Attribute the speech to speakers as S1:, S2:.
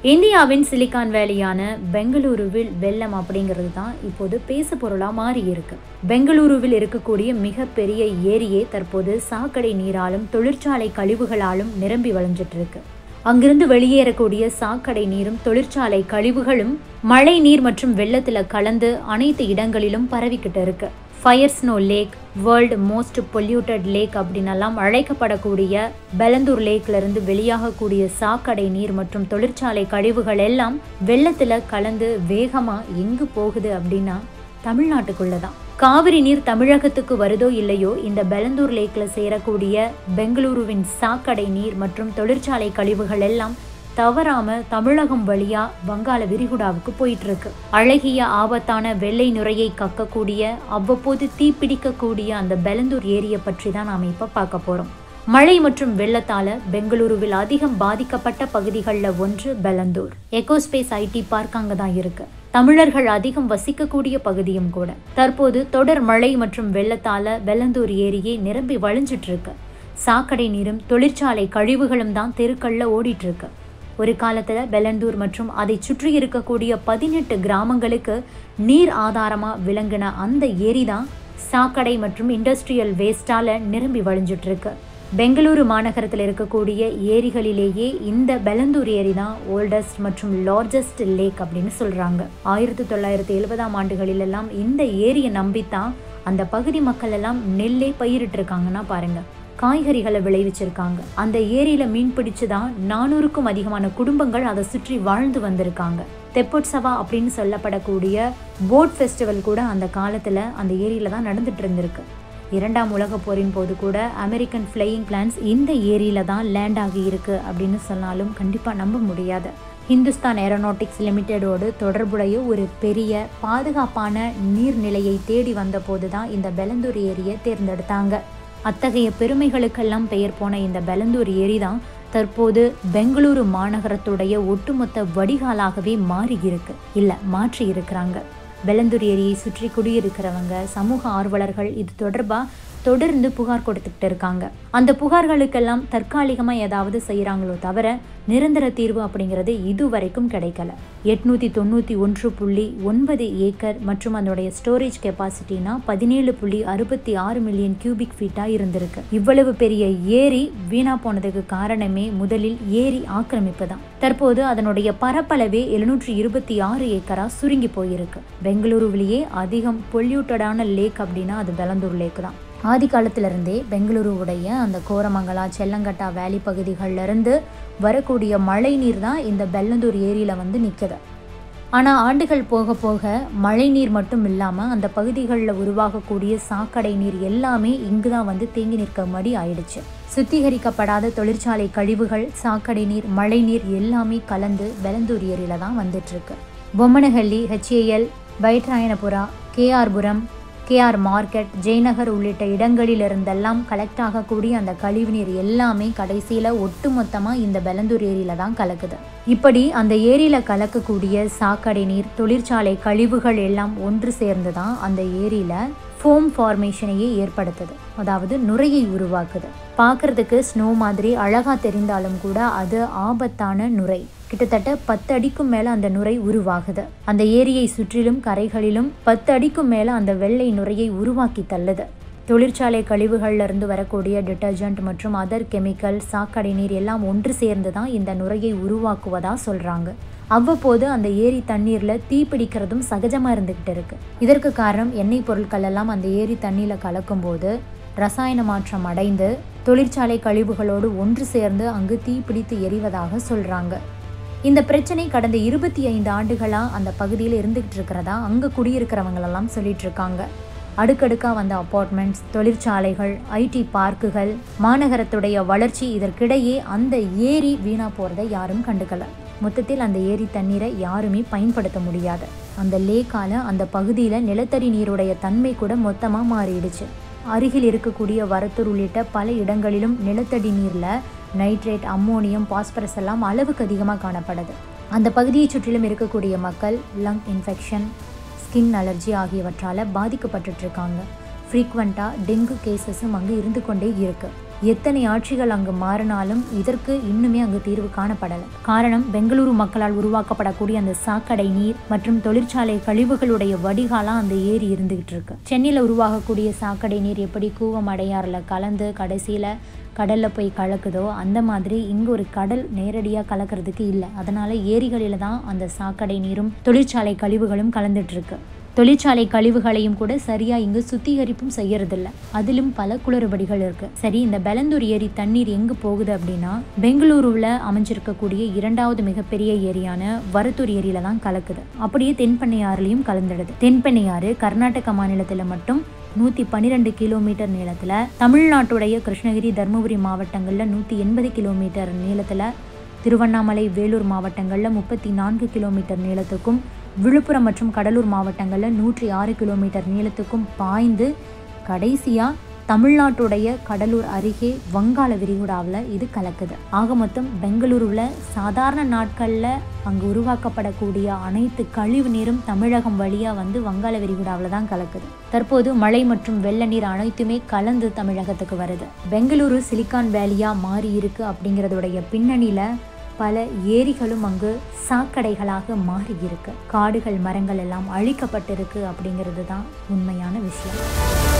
S1: இந்தியாவின் சிலிகான் வேலியான பெங்களூருவில் வெள்ளம் அப்படிங்கிறது தான் இப்போது பேசு பொருளாக மாறி இருக்கு. பெங்களூருவில் இருக்கக்கூடிய மிகப்பெரிய ஏரியே தற்போது சாக்கடை நீராலும் தொழிற்சாலை கழிவுகளாலும் நிரம்பி வழிஞ்சிட்டு இருக்கு. அங்கிருந்து வெளியேறக்கூடிய சாக்கடை நீரும் தொழிற்சாலை கழிவுகளும் மழை நீர் மற்றும் வெள்ளத்துல கலந்து அனைத்து இடங்களிலும் பரவிக்கிட்டு இருக்கு. Fire snow lake, world most polluted lake அப்படின்னெல்லாம் அழைக்கப்படக்கூடிய பெலந்தூர் லேக்ல இருந்து வெளியாகக்கூடிய சாக்கடை நீர் மற்றும் தொழிற்சாலை கழிவுகள் எல்லாம் வெள்ளத்துல கலந்து வேகமா எங்கு போகுது அப்படின்னா தமிழ்நாட்டுக்குள்ளதான். காவிரி நீர் தமிழகத்துக்கு வருதோ இல்லையோ, இந்த பெலந்தூர் லேக்ல சேரக்கூடிய பெங்களூருவின் சாக்கடை நீர் மற்றும் தொழிற்சாலை கழிவுகள் எல்லாம் தவறாம தமிழகம் வழியா வங்காள விரிகுடாவுக்கு போயிட்டு இருக்கு. அழகிய ஆபத்தான வெள்ளை நுரையை கக்கக்கூடிய அவ்வப்போது தீப்பிடிக்கக்கூடிய அந்த பெலந்தூர் ஏரியை பற்றி தான் நாம இப்ப பார்க்க போறோம். மழை மற்றும் வெள்ளத்தால பெங்களூருவில் அதிகம் பாதிக்கப்பட்ட பகுதிகளில் ஒன்று பெலந்தூர். எக்கோஸ்பேஸ் ஐடி பார்க் அங்கதான் இருக்கு. தமிழர்கள் அதிகம் வசிக்கக்கூடிய பகுதியும் கூட. தற்போது தொடர் மழை மற்றும் வெள்ளத்தால பெலந்தூர் ஏரியை நிரம்பி வழிஞ்சிட்டு இருக்கு. சாக்கடை நீரும் தொழிற்சாலை கழிவுகளும் தான் தெருக்கள்ல ஓடிட்டு இருக்கு. ஒரு காலத்துல பெலந்தூர் மற்றும் அதை சுற்றி இருக்கக்கூடிய 18 கிராமங்களுக்கு நீர் ஆதாரமா விளங்கின அந்த ஏரி தான் சாக்கடை மற்றும் இண்டஸ்ட்ரியல் வேஸ்டால நிரம்பி வழிஞ்சிட்டு இருக்கு. பெங்களூரு மாநகரத்தில் இருக்கக்கூடிய ஏரிகளிலேயே இந்த பெலந்தூர் ஏரி தான் ஓல்டஸ்ட் மற்றும் லார்ஜஸ்ட் லேக் அப்படின்னு சொல்றாங்க. 1970ஆம் ஆண்டுகளிலெல்லாம் இந்த ஏரியை நம்பித்தான் அந்த பகுதி மக்கள் எல்லாம் நெல்லே பயிரிட்டு இருக்காங்கன்னா பாருங்க. காய்கறிகளை விளைவிச்சிருக்காங்க. அந்த ஏரியில மீன் பிடிச்சுதான் 400க்கும் அதிகமான குடும்பங்கள் அதை சுற்றி வாழ்ந்து வந்திருக்காங்க. 𝗩𝗶𝗀 அப்படின்னு சொல்லப்படக்கூடிய போட் ஃபெஸ்டிவல் கூட அந்த காலத்துல அந்த ஏரியில தான் நடந்துட்டு இருந்திருக்கு. 2ஆம் உலக போரின் போது கூட அமெரிக்கன் ஃப்ளையிங் பிளான்ஸ் இந்த ஏரியில தான் லேண்ட் ஆகி இருக்கு அப்படின்னு சொன்னாலும் கண்டிப்பா நம்ப முடியாது. ஹிந்துஸ்தான் ஏரோநாட்டிக்ஸ் லிமிடெடோடு தொடர்புடைய ஒரு பெரிய பாதுகாப்பான நீர்நிலையை தேடி வந்த போதுதான் இந்த பெலந்தூர் ஏரியை தேர்ந்தெடுத்தாங்க. அத்தகைய பெருமைகளுக்கெல்லாம் பெயர் போன இந்த பெலந்தூர் ஏரி தான் தற்போது பெங்களூரு மாநகரத்துடைய ஒட்டுமொத்த வடிகாலாகவே மாற்றி இருக்கிறாங்க. பெலந்தூர் ஏரியை சுற்றி குடியிருக்கிறவங்க, சமூக ஆர்வலர்கள் இது தொடர்பா தொடர்ந்து புகார் கொடுத்துக்கிட்டு இருக்காங்க. அந்த புகார்களுக்கெல்லாம் தற்காலிகமா ஏதாவது செய்யறாங்களோ தவிர நிரந்தர தீர்வு அப்படிங்கிறது இதுவரைக்கும் கிடைக்கல. 891.9 ஏக்கர் மற்றும் அதனுடைய ஸ்டோரேஜ் கெப்பாசிட்டினா 17.66 மில்லியன் கியூபிக் ஃபீட்டா இருந்திருக்கு. இவ்வளவு பெரிய ஏரி வீணா போனதுக்கு காரணமே முதலில் ஏரி ஆக்கிரமிப்பு தான். தற்போது அதனுடைய பரப்பளவே 726 ஏக்கரா சுருங்கி போயிருக்கு. பெங்களூருவிலேயே அதிகம் பொல்யூட்டடான லேக் அப்படின்னா அது பெலந்தூர் லேக் தான். ஆதி காலத்திலிருந்தே பெங்களூருவுடைய அந்த கோரமங்கலா, செல்லங்கட்டா வேலி பகுதிகளில் இருந்து வரக்கூடிய மழை நீர் தான் இந்த பெலந்தூர் ஏரியில வந்து நிற்குது. ஆனால் ஆண்டுகள் போக போக மழை நீர் மட்டும் இல்லாமல் அந்த பகுதிகளில் உருவாகக்கூடிய சாக்கடை நீர் எல்லாமே இங்கு தான் வந்து தேங்கி நிற்க மாதிரி ஆயிடுச்சு. சுத்திகரிக்கப்படாத தொழிற்சாலை கழிவுகள், சாக்கடை நீர், மழை நீர் எல்லாமே கலந்து பெலந்தூர் ஏரியில தான் வந்துட்டு இருக்கு. பொம்மனஹள்ளி, HAL, பைட்ராயனபுரா, KR-புரம், KR மார்க்கெட், ஜெயநகர் உள்ளிட்ட இடங்களிலிருந்தெல்லாம் கலெக்ட் ஆகக்கூடிய அந்த கழிவுநீர் எல்லாமே கடைசியில் ஒட்டுமொத்தமாக இந்த பெலந்தூர் ஏரியில தான் கலக்குது. இப்படி அந்த ஏரியில கலக்கக்கூடிய சாக்கடை நீர், தொழிற்சாலை கழிவுகள் எல்லாம் ஒன்று சேர்ந்து தான் அந்த ஏரியில ஃபோம் ஃபார்மேஷனையே ஏற்படுத்துது. அதாவது நுரையை உருவாக்குது. பார்க்கறதுக்கு ஸ்னோ மாதிரி அழகா தெரிந்தாலும் கூட அது ஆபத்தான நுரை. கிட்டத்தட்ட 10 அடிக்கும் மேல அந்த நுரை உருவாகுது. அந்த ஏரியை சுற்றிலும் கரைகளிலும் 10 அடிக்கும் மேல அந்த வெள்ளை நுரையை உருவாக்கி தள்ளுது. தொழிற்சாலை கழிவுகள்ல இருந்து வரக்கூடிய டிட்டர்ஜென்ட் மற்றும் அதர் கெமிக்கல், சாக்கடை நீர் எல்லாம் ஒன்று சேர்ந்து தான் இந்த நுரையை உருவாக்குவதா சொல்றாங்க. அவ்வப்போது அந்த ஏரி தண்ணீர்ல தீப்பிடிக்கிறதும் சகஜமா இருந்துகிட்டு இருக்கு. இதற்கு காரணம் எண்ணெய் பொருட்கள் எல்லாம் அந்த ஏரி தண்ணீர்ல கலக்கும் போது ரசாயன மாற்றம் அடைந்து தொழிற்சாலை கழிவுகளோடு ஒன்று சேர்ந்து அங்கு தீப்பிடித்து எரிவதாக சொல்றாங்க. இந்த பிரச்சனை கடந்த 25 ஆண்டுகளா அந்த பகுதியில் இருந்துகிட்டு இருக்கிறதா அங்க குடியிருக்கிறவங்களெல்லாம் சொல்லிட்டு இருக்காங்க. அடுக்கடுக்கா வந்த அப்பார்ட்மெண்ட்ஸ், தொழிற்சாலைகள், IT பார்க்குகள், மாநகரத்துடைய வளர்ச்சி, இதற்கிடையே அந்த ஏரி வீணா போறதை யாரும் கண்டுக்கல. மொத்தத்தில் அந்த ஏரி தண்ணீரை யாருமே பயன்படுத்த முடியாது. அந்த லேக்கால அந்த பகுதியில நிலத்தடி நீருடைய தன்மை கூட மொத்தமா மாறிடுச்சு. அருகில் இருக்கக்கூடிய வரத்தூர் உள்ளிட்ட பல இடங்களிலும் நிலத்தடி நீர்ல நைட்ரேட், அம்மோனியம், பாஸ்பரஸ் எல்லாம் அளவுக்கு அதிகமாக காணப்படுது. அந்த பகுதியை சுற்றிலும் இருக்கக்கூடிய மக்கள் லங் இன்ஃபெக்ஷன், ஸ்கின் அலர்ஜி ஆகியவற்றால் பாதிக்கப்பட்டு இருக்காங்க. ஃப்ரீக்வெண்ட்டாக டெங்கு கேசஸும் அங்கே இருந்து கொண்டே இருக்கு. எத்தனை ஆட்சிகள் அங்கு மாறினாலும் இதற்கு இன்னுமே அங்கு தீர்வு காணப்படலை. காரணம், பெங்களூரு மக்களால் உருவாக்கப்படக்கூடிய அந்த சாக்கடை நீர் மற்றும் தொழிற்சாலை கழிவுகளுடைய வடிகாலா அந்த ஏரி இருந்துகிட்டு இருக்கு. சென்னையில் உருவாகக்கூடிய சாக்கடை நீர் எப்படி கூவம் அடையாறுல கலந்து கடைசியில கடல்ல போய் கலக்குதோ அந்த மாதிரி இங்க ஒரு கடல் நேரடியாக கலக்கிறதுக்கு இல்லை. அதனால ஏரிகளில தான் அந்த சாக்கடை நீரும் தொழிற்சாலை கழிவுகளும் கலந்துட்டு இருக்கு. தொழிற்சாலை கழிவுகளையும் கூட சரியா இங்கு சுத்திகரிப்பும் செய்யறதில்ல. அதிலும் பல குளறுபடிகள் இருக்கு. சரி, இந்த பெலந்தூர் ஏரி தண்ணீர் எங்கு போகுது அப்படின்னா பெங்களூருவில் அமைஞ்சிருக்கக்கூடிய 2வது மிகப்பெரிய ஏரியான வரத்தூர் ஏரியில தான் கலக்குது. அப்படியே தென்பெண்ணையாறுலையும் கலந்துடுது. தென்பெண்ணையாறு கர்நாடக மாநிலத்துல மட்டும் 112 கிலோமீட்டர் நீளத்துல, தமிழ்நாட்டுடைய கிருஷ்ணகிரி தர்மபுரி மாவட்டங்கள்ல 180 கிலோமீட்டர் நீளத்துல, திருவண்ணாமலை வேலூர் மாவட்டங்கள்ல 34 கிலோமீட்டர் நீளத்துக்கும், விழுப்புரம் மற்றும் கடலூர் மாவட்டங்களில் 106 கிலோமீட்டர் நீளத்துக்கும் பாய்ந்து கடைசியா தமிழ்நாட்டுடைய கடலூர் அருகே வங்காள விரிகுடாவில் இது கலக்குது. ஆக மொத்தம் பெங்களூருவில் சாதாரண நாட்களில் அங்கு உருவாக்கப்படக்கூடிய அனைத்து கழிவு நீரும் தமிழகம் வழியாக வந்து வங்காள விரிகுடாவில் தான் கலக்குது. தற்போது மழை மற்றும் வெள்ள நீர் அனைத்துமே கலந்து தமிழகத்துக்கு வருது. பெங்களூரு சிலிக்கான் வேலியாக மாறி இருக்கு அப்படிங்கிறதுடைய பின்னணியில் பல ஏரிகளும் அங்கு சாக்கடைகளாக மாறி இருக்கு. காடுகள் மரங்கள் எல்லாம் அழிக்கப்பட்டிருக்கு அப்படிங்கிறது தான் உண்மையான விஷயம்.